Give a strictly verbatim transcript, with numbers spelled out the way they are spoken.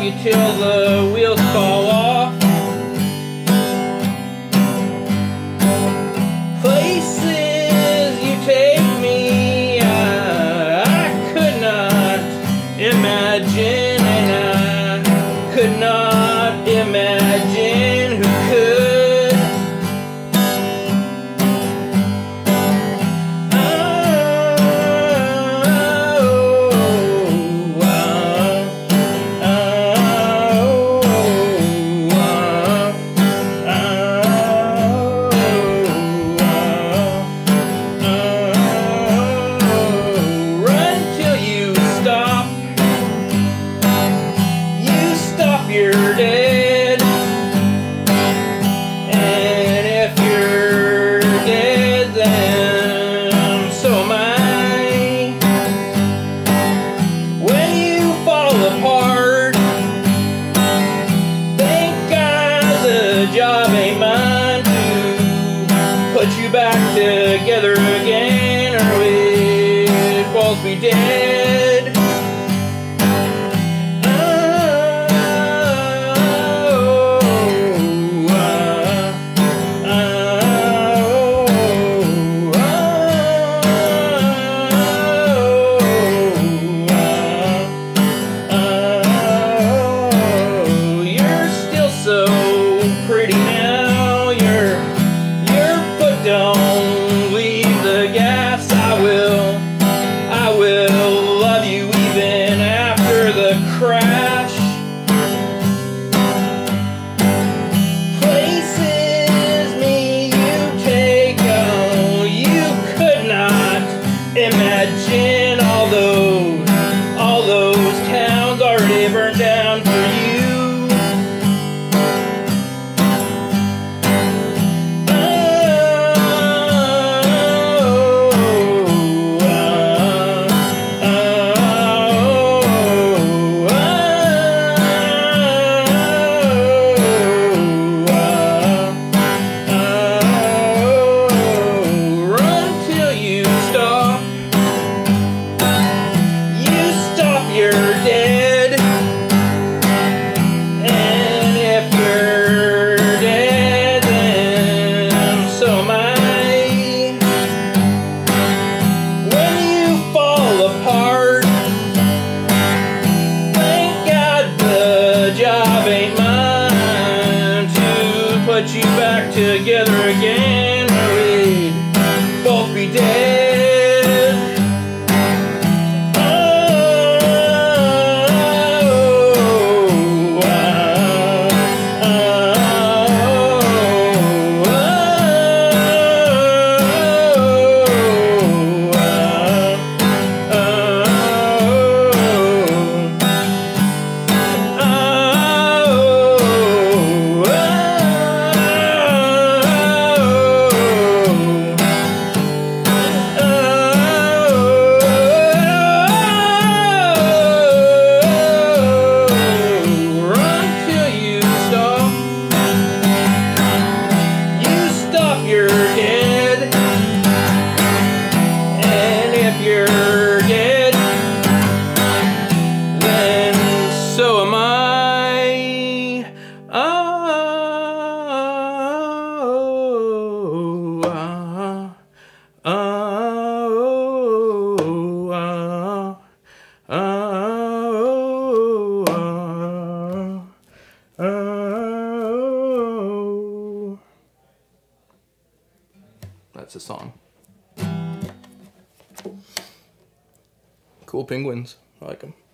you till the wheels fall off. Places you take me, I, I could not imagine, and I could not imagine who could. You're dead, and if you're dead, then so am I. When you fall apart, thank God the job ain't mine to put you back together again, or we'd both be dead. Pretty now, your your foot don't leave the gas. I will, I will love you even after the crash. Places me you take on, you could not imagine all those, all those towns already burned down for you. You're dead, and if you're dead, then so am I. When you fall apart, thank God the job ain't mine to put you back together again, or we'd both be dead. You're dead, and if you're dead, then so am I. Oh, ah, oh, ah, oh, ah, oh. That's a song. Cool penguins. I like them.